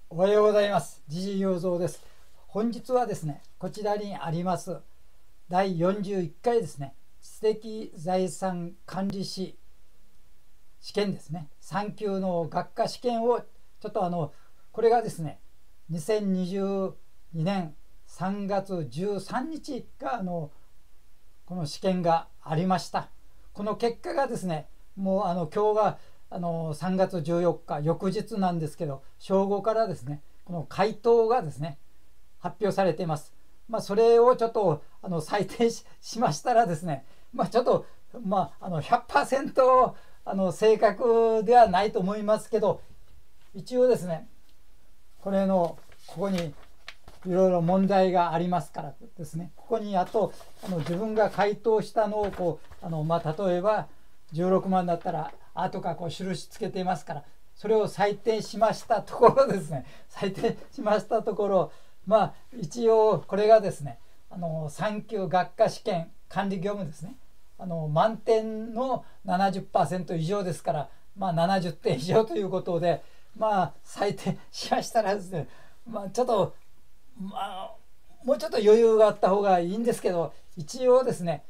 おはようございます。時事洋蔵です。本日はですね、こちらにあります第41回ですね、知的財産管理士試験ですね、3級の学科試験をちょっとこれがですね、2022年3月13日がこの試験がありました。この結果がですね、もう今日が3月14日翌日なんですけど、正午からですねこの回答がですね発表されています。それをちょっと採点 しましたらですね、ちょっと100% 正確ではないと思いますけど、一応ですねこれのここにいろいろ問題がありますからですね、ここにあと自分が回答したのをこう例えば16万だったら「あ」とかこう印つけていますから、それを採点しましたところですね、採点しましたところ、一応これがですね3級学科試験管理業務ですね、満点の 70% 以上ですから、70点以上ということで、採点しましたらですね、ちょっともうちょっと余裕があった方がいいんですけど、一応ですね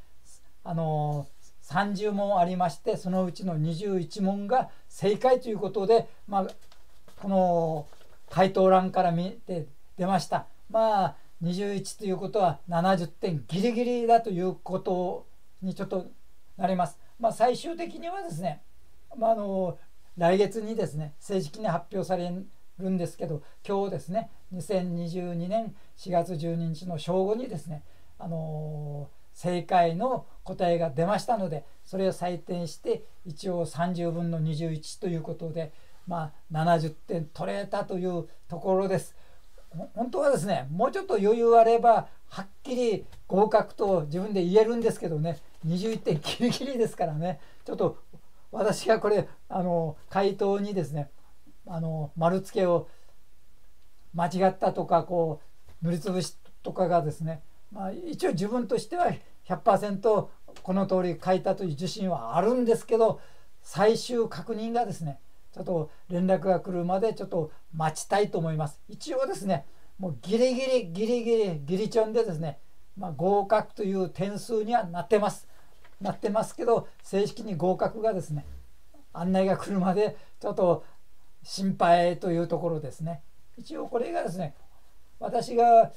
30問ありまして、そのうちの21問が正解ということで、この回答欄から見て出ました。21ということは70点ギリギリだということにちょっとなります。最終的にはですね、来月にですね正式に発表されるんですけど、今日ですね2022年4月12日の正午にですね、正解の答えが出ましたので、それを採点して一応30分の21ということで、70点取れたというところです。本当はですねもうちょっと余裕あればはっきり合格と自分で言えるんですけどね、21点ギリギリですからね、ちょっと私がこれ回答にですね丸付けを間違ったとかこう塗りつぶしとかがですね、一応自分としては 100% この通り書いたという自信はあるんですけど、最終確認がですねちょっと連絡が来るまでちょっと待ちたいと思います。一応ですねもうギリギリチョンでですね、合格という点数にはなってますけど、正式に合格がですね案内が来るまでちょっと心配というところですね。一応これがですね私が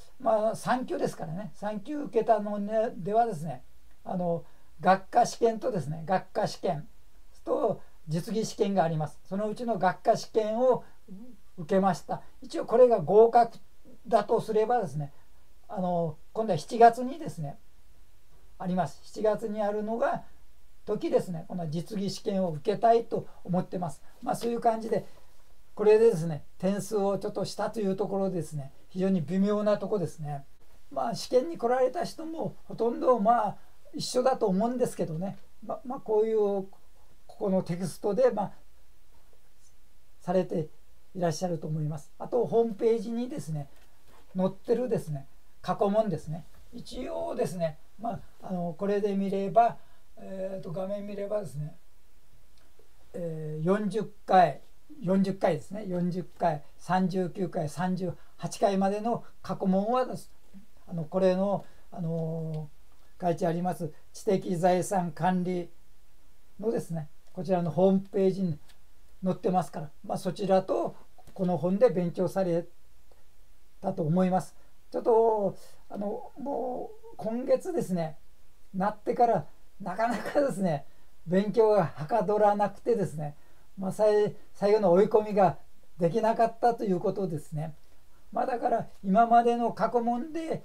3級ですからね、3級受けたのではですね学科試験とですね学科試験と実技試験があります。そのうちの学科試験を受けました。一応これが合格だとすればですね今度は7月にですねあります。7月にあるのが時ですね、この実技試験を受けたいと思ってます。そういう感じでこれでですね点数をちょっとしたというところですね、非常に微妙なとこですね。試験に来られた人もほとんど一緒だと思うんですけどね、こういうここのテキストでされていらっしゃると思います。あとホームページにですね載ってるですね過去問ですね、一応ですね、これで見れば、画面見ればですね、40回ですね、40回39回38回までの過去問はですこれの、書いてあります知的財産管理のですねこちらのホームページに載ってますから、そちらとこの本で勉強されたと思います。ちょっともう今月ですねなってからなかなかですね勉強がはかどらなくてですね、最後の追い込みができなかったということですね。だから今までの過去問で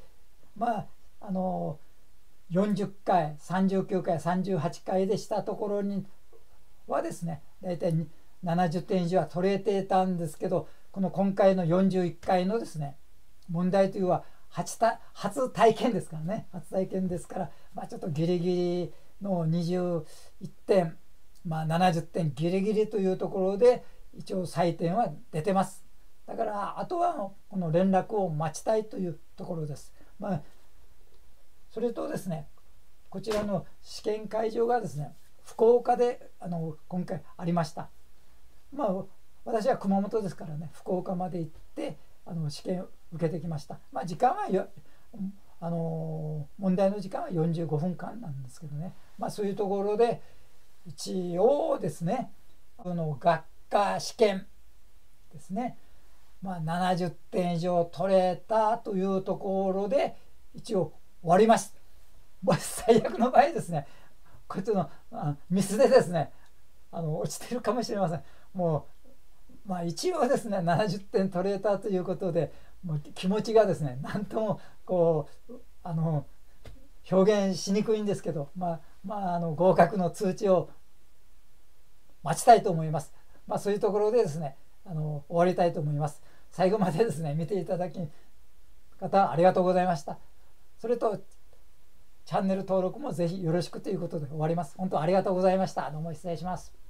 40回39回38回でしたところにはですね大体70点以上は取れてたんですけど、今回の41回のですね問題というのは初体験ですからね、初体験ですから、ちょっとギリギリの21点、70点ギリギリというところで一応採点は出てます。だからあとはこの連絡を待ちたいというところです。それとですねこちらの試験会場がですね福岡で今回ありました。 私は熊本ですからね、福岡まで行って試験を受けてきました。時間は問題の時間は45分間なんですけどね、そういうところで一応ですね、学科試験ですね、70点以上取れたというところで一応終わります。最悪の場合ですね、こいつのミスでですね、落ちてるかもしれません。もう一応ですね70点取れたということで、もう気持ちがですね何とも表現しにくいんですけど、合格の通知を待ちたいと思います。そういうところでですね終わりたいと思います。最後までですね見ていただき方ありがとうございました。それとチャンネル登録もぜひよろしくということで終わります。本当ありがとうございました。どうも失礼します。